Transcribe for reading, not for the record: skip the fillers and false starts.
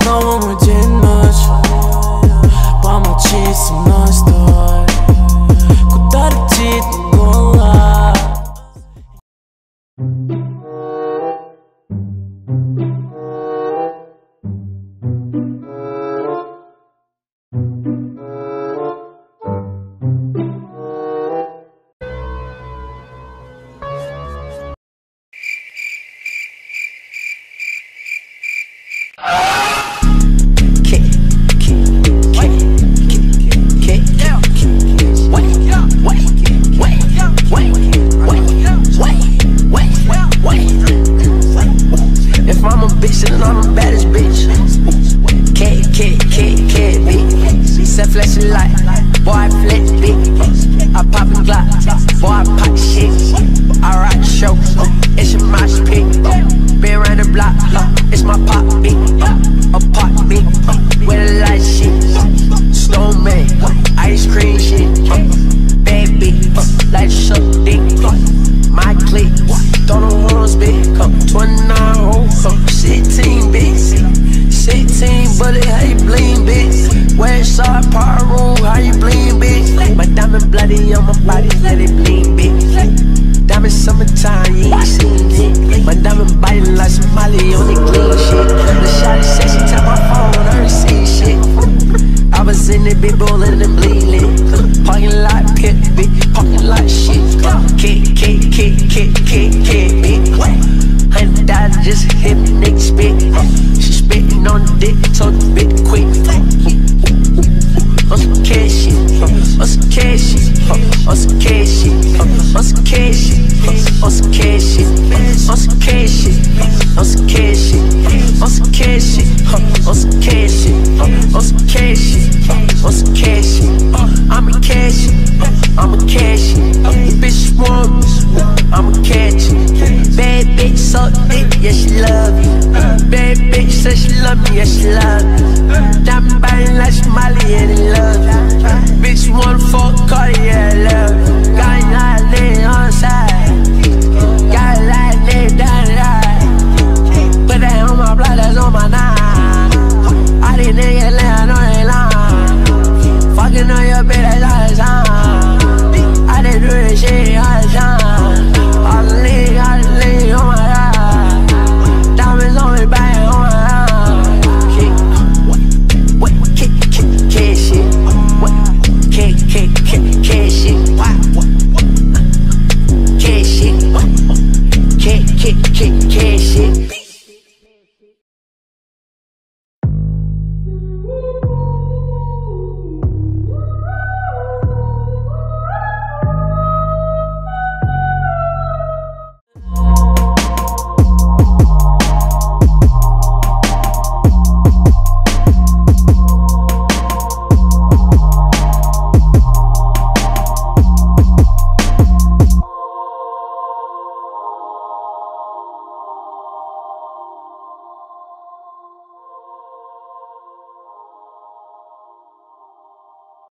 снова мой день, ночь. Помолчи со мной, стой. Куда летит голова? If I'm a bitch, then I'm the baddest bitch. Cat, bitch. Set flashing light, boy, I flex, bitch. I pop a Glock, boy, I pop shit. I rock the show, it's your mosh pit. Been around the block, it's my pop beat. A pop beat, with a light shit. Stone man, ice cream shit. Bad bitch, like suck dick. My clique, throw the horns, bitch. 29 hoes, 16 bitch. 16 bullet, how you bling, bitch? Westside Pyro, how you bling, bitch? My diamond bloody on my body, let it bling, bitch. Diamond summertime, you ain't seen it. My diamond biting like Somali on the clean shit. The shot is sexy, tap my phone, I ain't seen shit. I was in it, big ballin' and bleeding. Parking lot, pit, bitch, parking lot shit. Bitch. $100 just hit me, nigga spit. She spittin' on the dick, told the bitch quick. On some cash shit, on some cash shit, on some cash shit, on some cash shit, on some cash shit, on some cash shit, on some cash shit, on some cash shit, on some cash shit, on some cash shit, on some cash shit. I'm a cash it, I'm a cash it. The bitch want me, I'm a catch it. Bad bitch suck dick, yeah she love you. Bad bitch said she love me, yeah she love me. Diamond biting like Somali and they love you. Bitch wanna fuck Cardi, yeah I love you. Got a lot of niggas on the side, got a lot of niggas down the line. Put that on my blood, that's on my nine. All these niggas laying on their line, fucking on your bitch, that's all the time. I done do this shit all the time. All the lean on my ride. Diamonds on me, bang on my ride. What? Cash shit. What? Cash shit. Cash shit. Cash shit.